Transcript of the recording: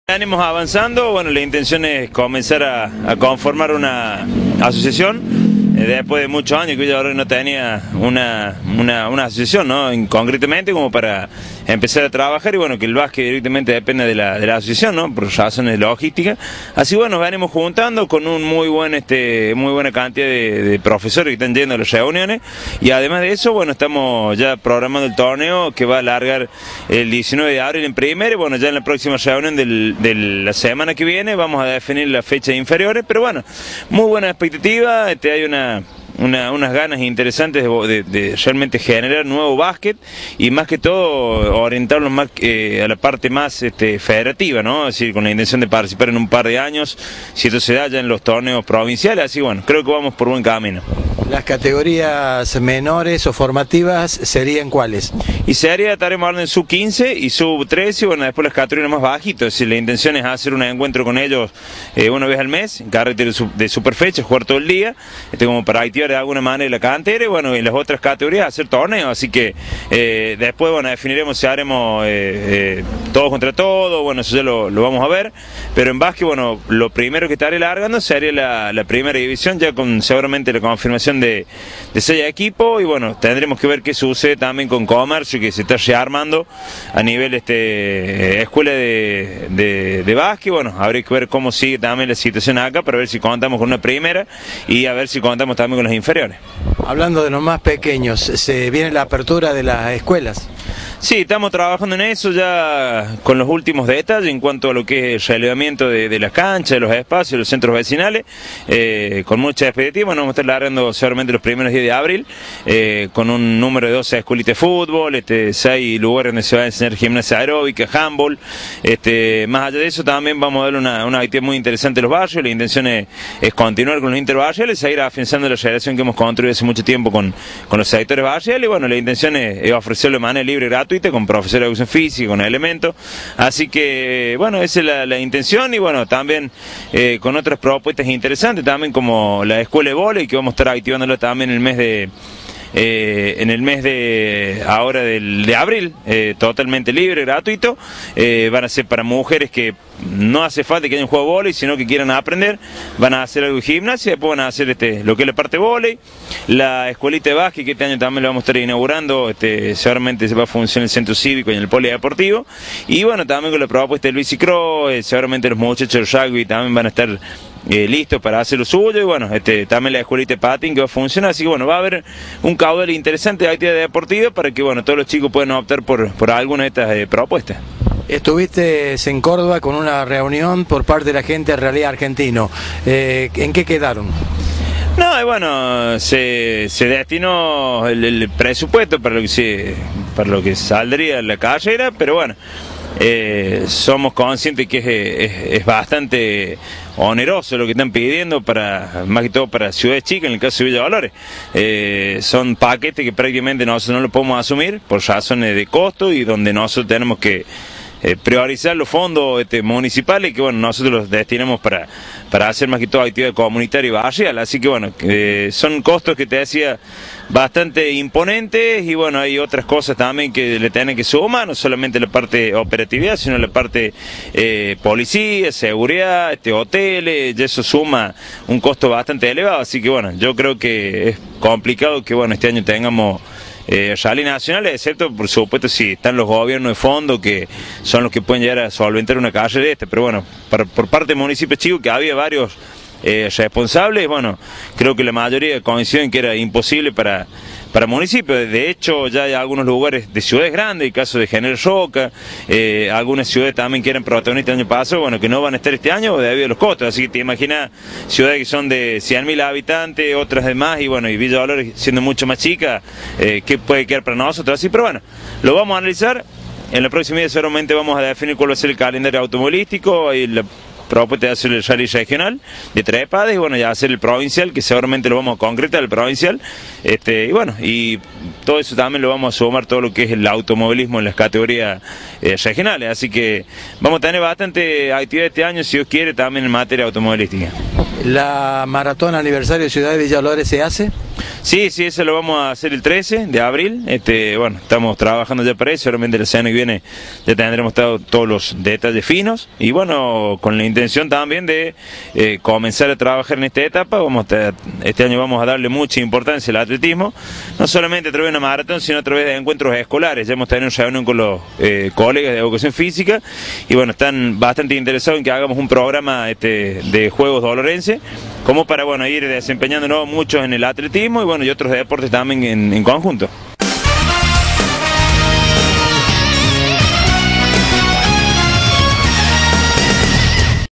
Venimos avanzando, bueno, la intención es comenzar a conformar una asociación. Después de muchos años que yo no tenía una asociación, ¿no? Concretamente como para empezar a trabajar, y bueno, que el básquet directamente depende de la asociación, ¿no? Por razones logísticas. Así bueno, nos venimos juntando con un muy buena cantidad de profesores que están yendo a las reuniones, y además de eso, bueno, estamos ya programando el torneo que va a alargar el 19 de abril en primera, y bueno, ya en la próxima reunión de la semana que viene vamos a definir la fecha de inferiores, pero bueno, muy buena expectativa, hay unas ganas interesantes de realmente generar nuevo básquet, y más que todo orientarlo más a la parte más federativa, ¿no? Es decir, con la intención de participar en un par de años, si esto se da ya en los torneos provinciales, así bueno, creo que vamos por buen camino. ¿Las categorías menores o formativas serían cuáles? Y estaremos hablando en sub-15 y sub-13, bueno, después las categorías más bajitas. Si la intención es hacer un encuentro con ellos una vez al mes, en carácter de superfecha, jugar todo el día, como para activar de alguna manera la cantera, y bueno, en las otras categorías hacer torneos, así que después, bueno, definiremos si haremos todos contra todos, bueno, eso ya lo vamos a ver, pero en básquet, bueno, lo primero que estaré largando sería la primera división, ya con seguramente la confirmación de 6 equipos, y bueno, tendremos que ver qué sucede también con Comercio, que se está rearmando a nivel escuela de básquet. Bueno, habría que ver cómo sigue también la situación acá, para ver si contamos con una primera, y a ver si contamos también con los inferiores. Hablando de los más pequeños, ¿se viene la apertura de las escuelas? Sí, estamos trabajando en eso ya con los últimos detalles en cuanto a lo que es el relevamiento de las canchas, de los espacios, de los centros vecinales, con mucha expectativa. Bueno, vamos a estar largando seguramente los primeros días de abril, con un número de 12 escuelitas de fútbol, 6 lugares donde se va a enseñar gimnasia aeróbica, handball. Más allá de eso, también vamos a darle una actividad muy interesante a los barrios. La intención es continuar con los interbarriales, seguir afianzando la relación que hemos construido hace mucho tiempo con los sectores barriales. Y bueno, la intención es ofrecerlo de manera libre y gratuita, con profesores de educación física, con elementos. Así que, bueno, esa es la intención, y bueno, también con otras propuestas interesantes, también como la escuela de vóley, que vamos a estar activándola también en el mes de abril, totalmente libre, gratuito. Van a ser para mujeres que no hace falta que hayan jugado vóley, sino que quieran aprender. Van a hacer algo de gimnasia, después van a hacer lo que es la parte de vóley, la escuelita de básquet, que este año también lo vamos a estar inaugurando, seguramente se va a funcionar en el centro cívico y en el polideportivo, y bueno, también con la propuesta del bicicross, seguramente los muchachos del rugby también van a estar listos para hacer lo suyo, y bueno, también la escuelita de patín que va a funcionar, así que bueno, va a haber un caudal interesante de actividad deportiva para que bueno, todos los chicos puedan optar por alguna de estas propuestas. Estuviste en Córdoba con una reunión por parte de la gente de Realidad Argentino. ¿En qué quedaron? No, y bueno, se destinó el presupuesto para lo que saldría la carrera, pero bueno, somos conscientes que es bastante oneroso lo que están pidiendo, más que todo para ciudades chicas, en el caso de Villa Dolores. Son paquetes que prácticamente nosotros no lo podemos asumir por razones de costo, y donde nosotros tenemos que priorizar los fondos municipales, que bueno, nosotros los destinamos para hacer más que todo actividad comunitaria y barrial. Así que bueno, son costos que te decía bastante imponentes, y bueno, hay otras cosas también que le tienen que sumar, no solamente la parte operatividad, sino la parte policía, seguridad, hoteles, y eso suma un costo bastante elevado. Así que bueno, yo creo que es complicado que bueno, este año tengamos rally nacionales, excepto por supuesto si están los gobiernos de fondo, que son los que pueden llegar a solventar una carrera de pero bueno, por parte del municipio chico, que había varios responsables, bueno, creo que la mayoría coinciden que era imposible para municipios. De hecho, ya hay algunos lugares de ciudades grandes, el caso de General Roca, algunas ciudades también que eran protagonistas el año pasado, bueno, que no van a estar este año debido a los costos. Así que te imaginas ciudades que son de 100.000 habitantes, otras de más, y bueno, y Villa Dolores siendo mucho más chica, ¿qué puede quedar para nosotros? Así, pero bueno, lo vamos a analizar. En la próxima día seguramente vamos a definir cuál va a ser el calendario automovilístico, y la propuesta de hacer el rally regional de Trepadas, y bueno, ya hacer el provincial, que seguramente lo vamos a concretar, el provincial, y bueno, y todo eso también lo vamos a sumar, todo lo que es el automovilismo en las categorías regionales. Así que vamos a tener bastante actividad este año, si Dios quiere, también en materia automovilística. ¿La maratón aniversario de Ciudad de Villa Dolores se hace? Sí, sí, eso lo vamos a hacer el 13 de abril. Bueno, estamos trabajando ya para eso. Seguramente la semana que viene ya tendremos todos los detalles finos. Y bueno, con la intención también de comenzar a trabajar en esta etapa. Este año vamos a darle mucha importancia al atletismo, no solamente a través de una maratón, sino a través de encuentros escolares. Ya hemos tenido una reunión con los colegas de educación física y bueno, están bastante interesados en que hagamos un programa de Juegos Dolorense, como para ir desempeñándonos muchos en el atletismo y bueno, y otros deportes también en conjunto.